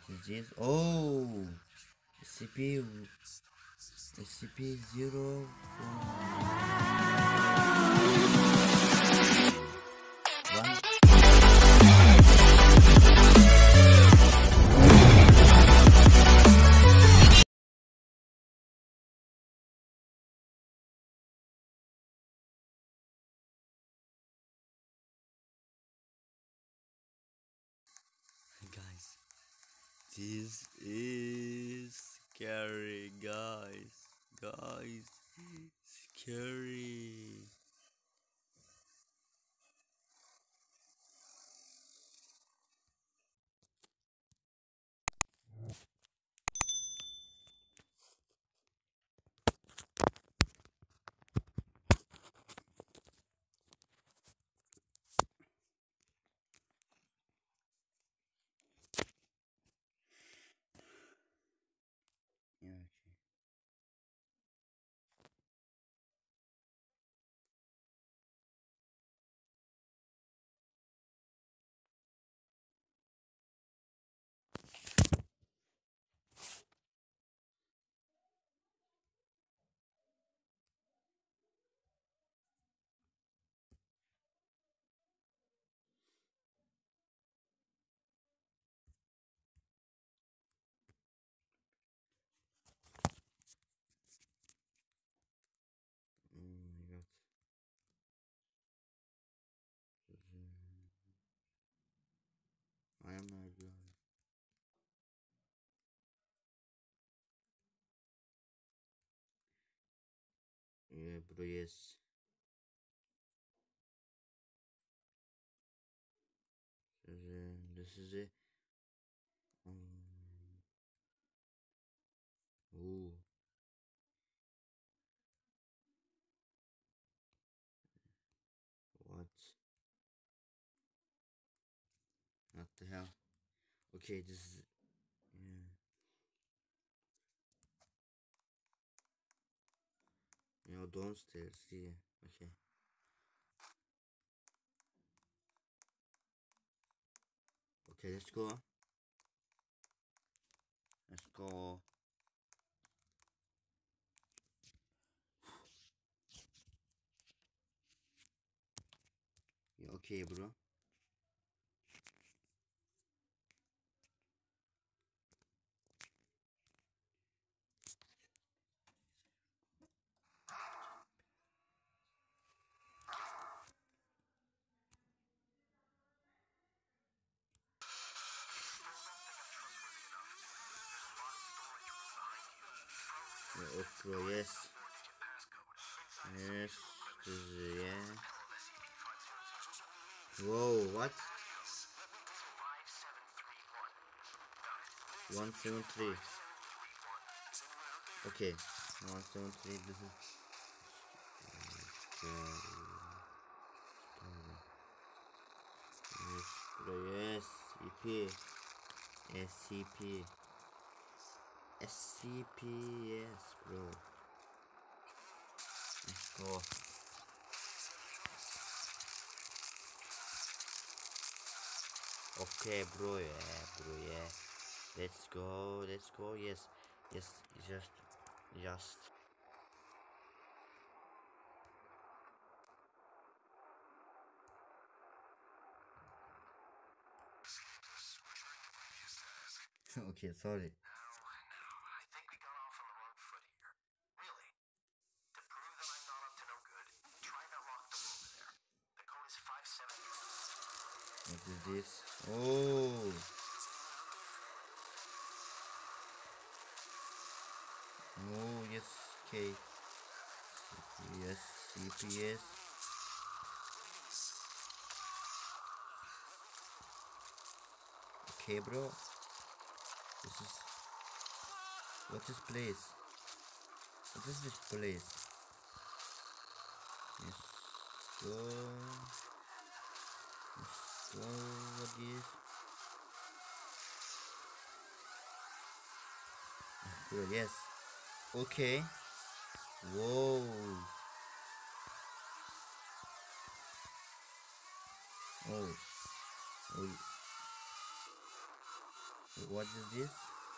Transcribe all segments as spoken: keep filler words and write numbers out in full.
is this? Oh, S C P, S C P zero one. Guys, this is scary, guys. Guys, scary. Yeah, okay. Oh my god. I am not good. Yeah, bro, yes. So, uh, this is it. Um, oh, what? What the hell? Okay, this is. Yeah. You know, downstairs. Yeah. Okay. Okay, let's go. Let's go. Yeah, okay, bro. Yeah, oh, bro, yes. Yes. This is, yeah. Whoa, what? one seven three. Okay. one seven three. This is. Yes, bro, yes. E P. S C P. S C P, yes, bro. Let's go. Okay, bro, yeah, bro, yeah. Let's go, let's go, yes. Yes, just, just. Okay, sorry. What is this? Oh, oh, yes, okay. Yes, C P S. Okay, bro. This is. What is place? What is this place? Yes, go. Yes, go. What is? Bro, yes. Okay. Whoa. Oh. Oh. What is this?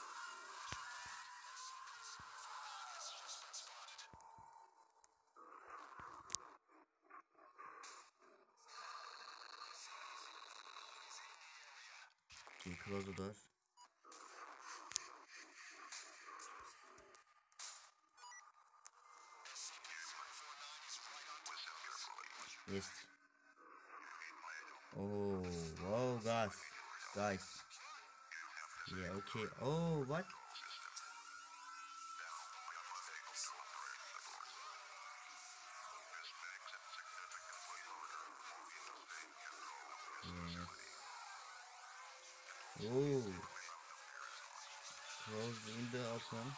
Okay, close the door. Yes. Oh, wow, guys, guys. Yeah, okay. Oh, what? Yes. Oh, close the window open.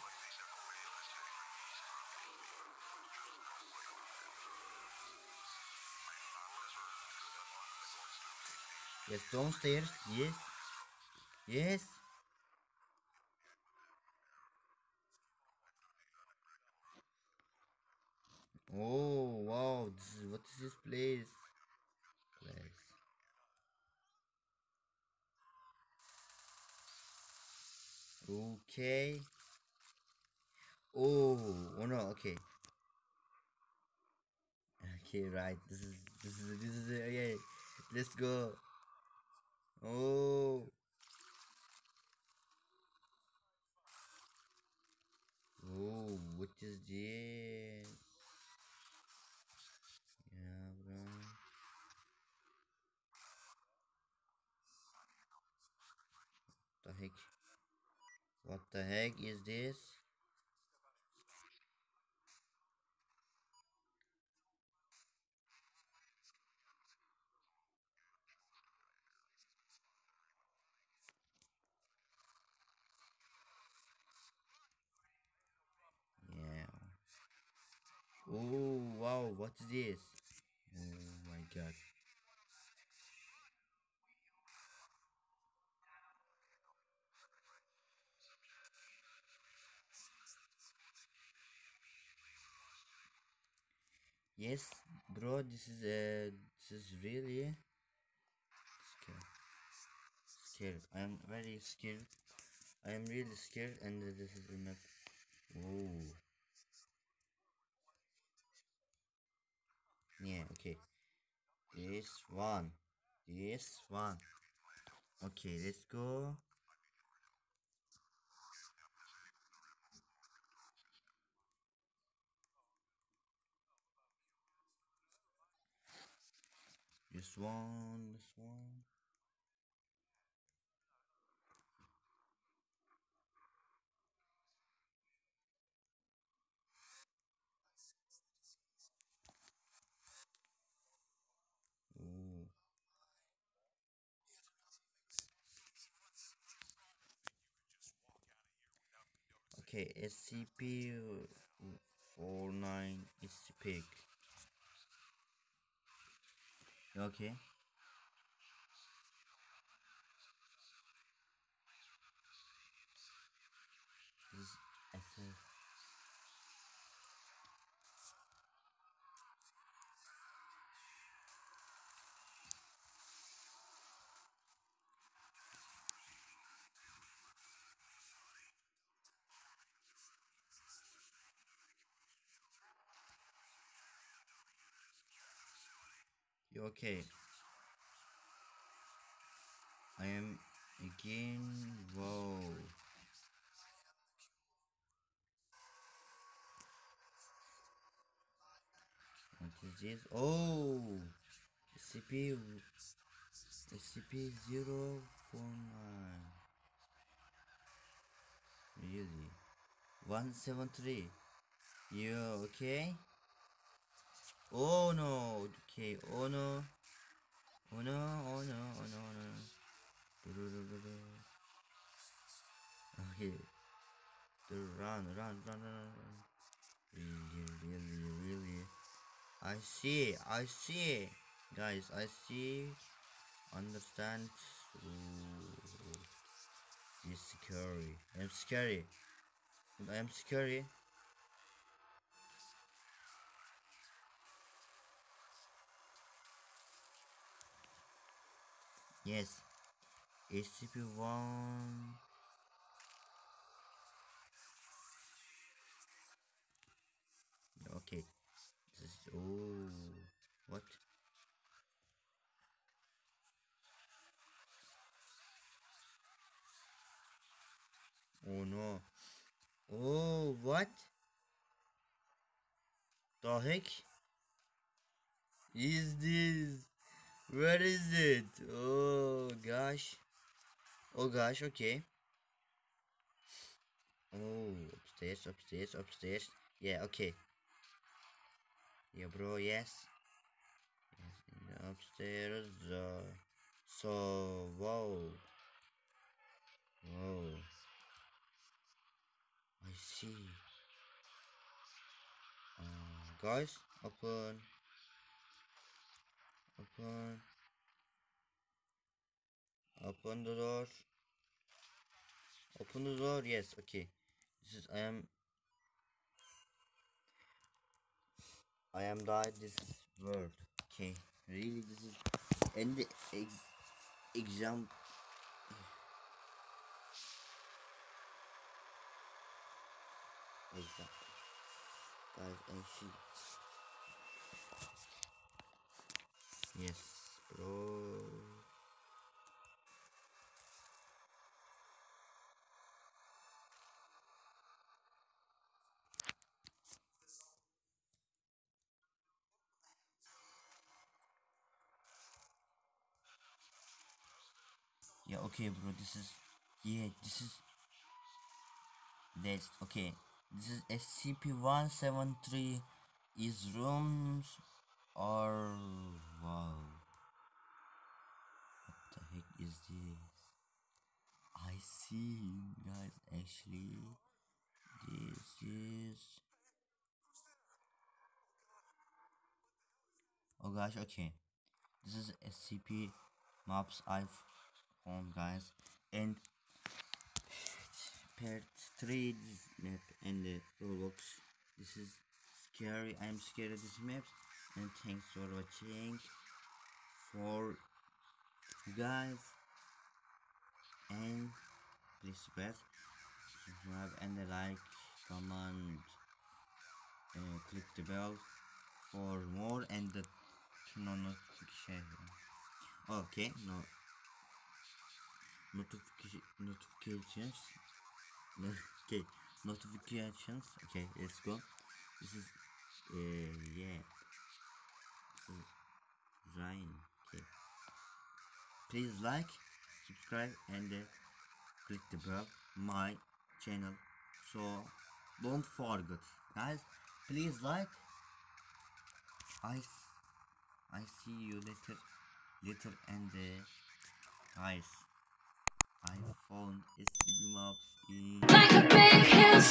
Yes, downstairs. Yes, yes. Oh, wow. This is, what is this place? Place. Okay. Oh, oh no. Okay. Okay, right. This is this is this is it. Okay. Let's go. Oh. Oh, what is this? Yeah, bro. The heck? What the heck is this? Yeah. Oh, wow. What is this? Oh my god. Yes, bro. This is uh, this is really scared. Scared. I am very scared. I am really scared, and this is enough. Oh. Yeah. Okay. This one. This one. Okay. Let's go. This one. This one. Oh. Okay. S C P four nine is pick. Okay. This is S F. Okay. I am again. Whoa. What is this? Oh, S C P S C P zero four nine. Really? One seven three. You okay? Oh no. Okay. Oh no. Oh no. Oh no. Oh no. Oh no. Do-do-do-do-do. Okay. Run, run, run, run, run. Really, really, really. I see. I see. Guys, I see. Understand. Ooh, this scary. I'm scary. I'm scary. Yes. S C P one. What the heck is this? Where is it? Oh gosh. Oh gosh, okay. Oh, upstairs, upstairs, upstairs. Yeah, okay. Yeah, bro, yes. Yes, in the upstairs. Uh, so, whoa. Whoa. I see. Uh, guys, open. Open. Open the door. Open the door. Yes, okay. This is, I am. I am died. This is world. Okay. Really, this is. And the ex exam. Exam. Guys, actually. Yes, bro. Yeah, okay, bro. This is. Yeah, this is. That's okay. This is S C P one seven three. Is rooms or wow? What the heck is this? I see, guys. Actually, this is. Oh gosh, okay. This is S C P maps I've found, guys, and part three this map and the Roblox. This is scary. I'm scared of this map. And thanks for watching. For guys, and please press subscribe and the like, comment, uh, click the bell for more and the turn on notification. Okay, no notification notifications. No, okay, notifications. Okay, let's go. This is uh yeah. This is Ryan. Okay, please like, subscribe, and uh, click the bell my channel. So don't forget, guys. Please like. I I see you later, later, and uh, guys, I found S C P maps in. Like a big hill